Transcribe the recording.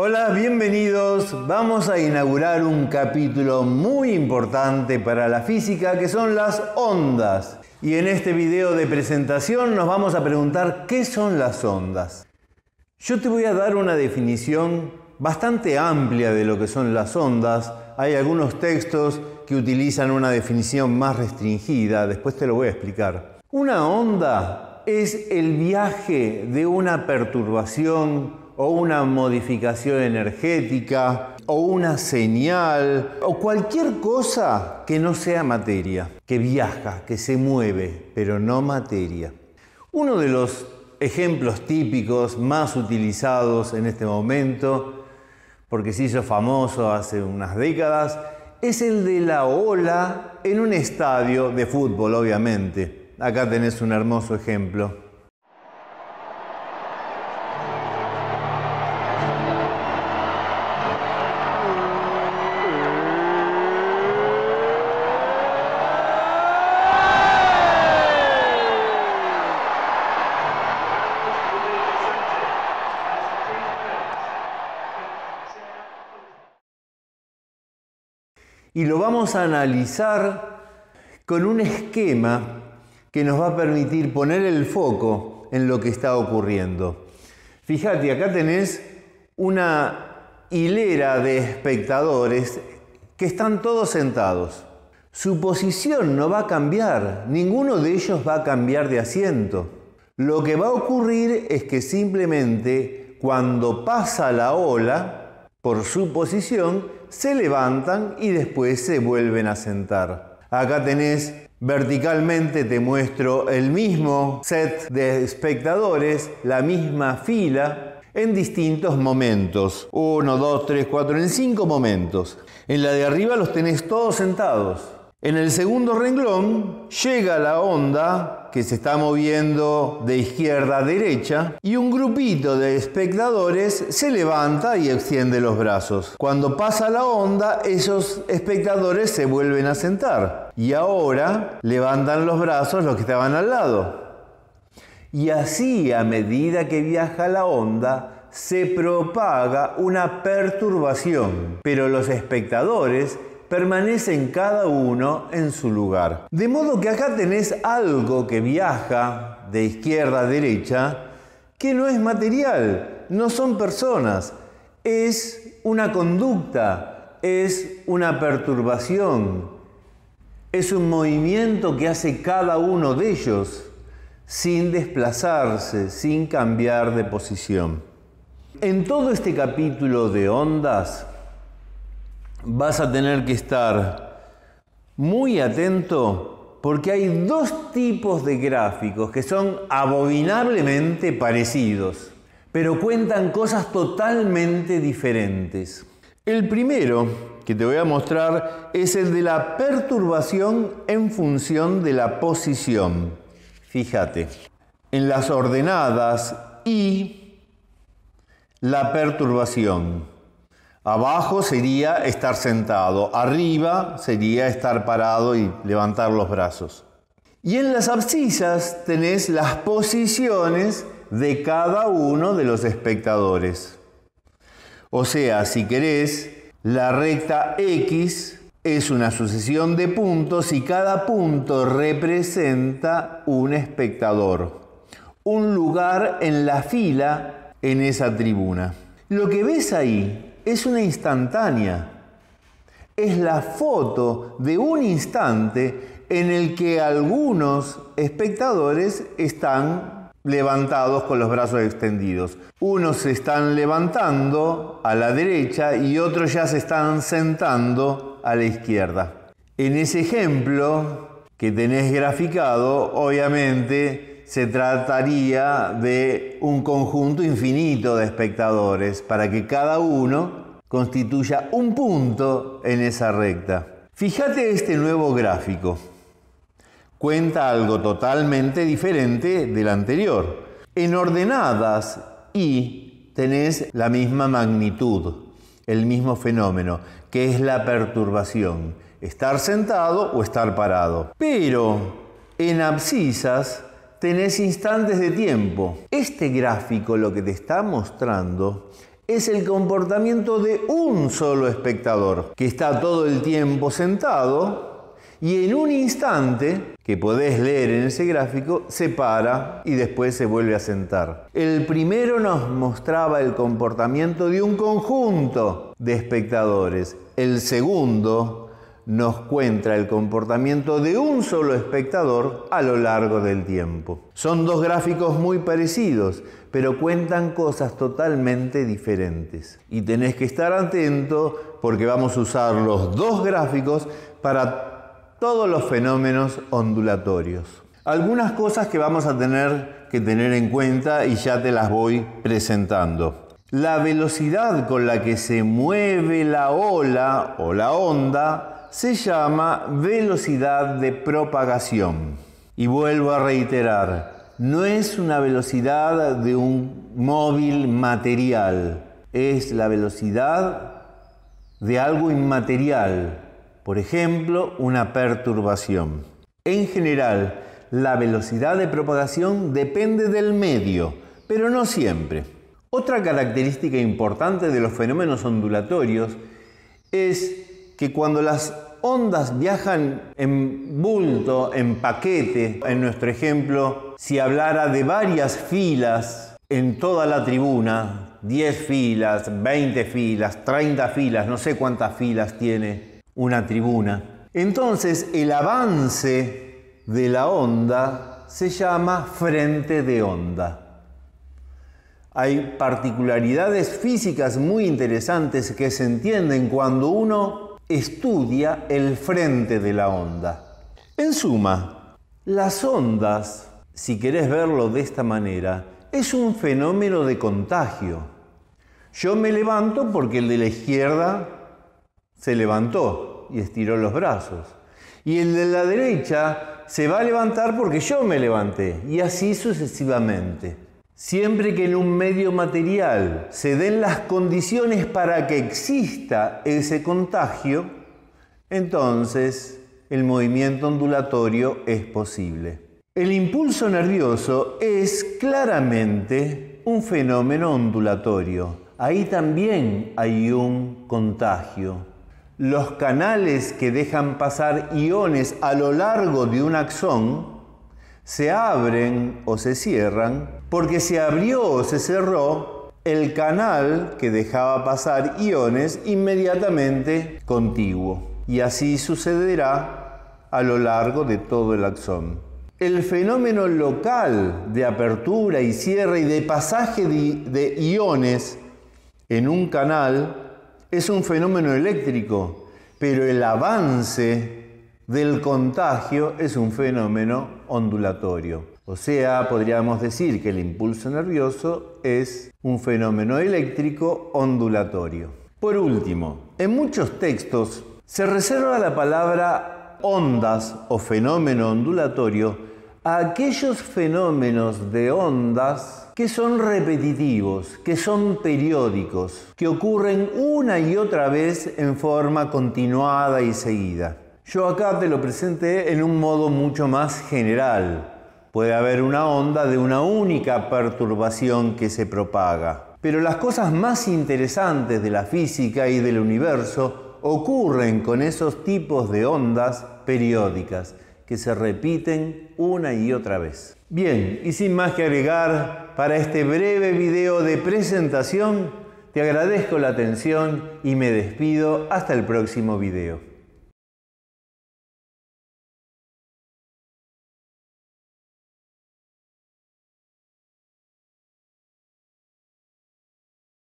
Hola, bienvenidos. Vamos a inaugurar un capítulo muy importante para la física que son las ondas. Y en este video de presentación nos vamos a preguntar ¿qué son las ondas? Yo te voy a dar una definición bastante amplia de lo que son las ondas. Hay algunos textos que utilizan una definición más restringida, después te lo voy a explicar. Una onda es el viaje de una perturbación o una modificación energética o una señal o cualquier cosa que no sea materia, que viaja, que se mueve, pero no materia. Uno de los ejemplos típicos más utilizados en este momento, porque se hizo famoso hace unas décadas, es el de la ola en un estadio de fútbol, obviamente. Acá tenés un hermoso ejemplo. Y lo vamos a analizar con un esquema que nos va a permitir poner el foco en lo que está ocurriendo. Fíjate, acá tenés una hilera de espectadores que están todos sentados. Su posición no va a cambiar, ninguno de ellos va a cambiar de asiento. Lo que va a ocurrir es que simplemente cuando pasa la ola, por su posición, se levantan y después se vuelven a sentar. Acá tenés verticalmente, te muestro el mismo set de espectadores, la misma fila, en distintos momentos. 1, 2, 3, 4, en 5 momentos. En la de arriba los tenés todos sentados. En el segundo renglón llega la onda que se está moviendo de izquierda a derecha y un grupito de espectadores se levanta y extiende los brazos. Cuando pasa la onda, esos espectadores se vuelven a sentar y ahora levantan los brazos los que estaban al lado. Y así, a medida que viaja la onda, se propaga una perturbación, pero los espectadores permanecen cada uno en su lugar. De modo que acá tenés algo que viaja de izquierda a derecha que no es material, no son personas, es una conducta, es una perturbación, es un movimiento que hace cada uno de ellos sin desplazarse, sin cambiar de posición. En todo este capítulo de ondas, vas a tener que estar muy atento porque hay dos tipos de gráficos que son abominablemente parecidos, pero cuentan cosas totalmente diferentes. El primero que te voy a mostrar es el de la perturbación en función de la posición. Fíjate, en las ordenadas y la perturbación. Abajo sería estar sentado, arriba sería estar parado y levantar los brazos. Y en las abscisas tenés las posiciones de cada uno de los espectadores. O sea, si querés, la recta X es una sucesión de puntos y cada punto representa un espectador, un lugar en la fila en esa tribuna. Lo que ves ahí es una instantánea, es la foto de un instante en el que algunos espectadores están levantados con los brazos extendidos. Unos se están levantando a la derecha y otros ya se están sentando a la izquierda. En ese ejemplo que tenés graficado, obviamente se trataría de un conjunto infinito de espectadores para que cada uno constituya un punto en esa recta. Fíjate este nuevo gráfico. Cuenta algo totalmente diferente del anterior. En ordenadas y tenés la misma magnitud, el mismo fenómeno, que es la perturbación. Estar sentado o estar parado. Pero en abscisas tenés instantes de tiempo. Este gráfico lo que te está mostrando es el comportamiento de un solo espectador, que está todo el tiempo sentado y en un instante, que podés leer en ese gráfico, se para y después se vuelve a sentar. El primero nos mostraba el comportamiento de un conjunto de espectadores. El segundo nos cuenta el comportamiento de un solo espectador a lo largo del tiempo. Son dos gráficos muy parecidos, pero cuentan cosas totalmente diferentes. Y tenés que estar atento porque vamos a usar los dos gráficos para todos los fenómenos ondulatorios. Algunas cosas que vamos a tener que tener en cuenta y ya te las voy presentando. La velocidad con la que se mueve la ola o la onda se llama velocidad de propagación. Y vuelvo a reiterar, no es una velocidad de un móvil material, es la velocidad de algo inmaterial, por ejemplo, una perturbación. En general, la velocidad de propagación depende del medio, pero no siempre. Otra característica importante de los fenómenos ondulatorios es que cuando las ondas viajan en bulto, en paquete, en nuestro ejemplo, si hablara de varias filas en toda la tribuna, 10 filas, 20 filas, 30 filas, no sé cuántas filas tiene una tribuna, entonces el avance de la onda se llama frente de onda. Hay particularidades físicas muy interesantes que se entienden cuando uno estudia el frente de la onda. En suma, las ondas, si querés verlo de esta manera, es un fenómeno de contagio. Yo me levanto porque el de la izquierda se levantó y estiró los brazos. Y el de la derecha se va a levantar porque yo me levanté. Y así sucesivamente. Siempre que en un medio material se den las condiciones para que exista ese contagio, entonces el movimiento ondulatorio es posible. El impulso nervioso es claramente un fenómeno ondulatorio. Ahí también hay un contagio. Los canales que dejan pasar iones a lo largo de un axón se abren o se cierran porque se abrió o se cerró el canal que dejaba pasar iones inmediatamente contiguo. Y así sucederá a lo largo de todo el axón. El fenómeno local de apertura y cierre y de pasaje de iones en un canal es un fenómeno eléctrico, pero el avance del contagio es un fenómeno ondulatorio. O sea, podríamos decir que el impulso nervioso es un fenómeno eléctrico ondulatorio. Por último, en muchos textos se reserva la palabra ondas o fenómeno ondulatorio a aquellos fenómenos de ondas que son repetitivos, que son periódicos, que ocurren una y otra vez en forma continuada y seguida. Yo acá te lo presenté en un modo mucho más general. Puede haber una onda de una única perturbación que se propaga. Pero las cosas más interesantes de la física y del universo ocurren con esos tipos de ondas periódicas que se repiten una y otra vez. Bien, y sin más que agregar, para este breve video de presentación, te agradezco la atención y me despido hasta el próximo video.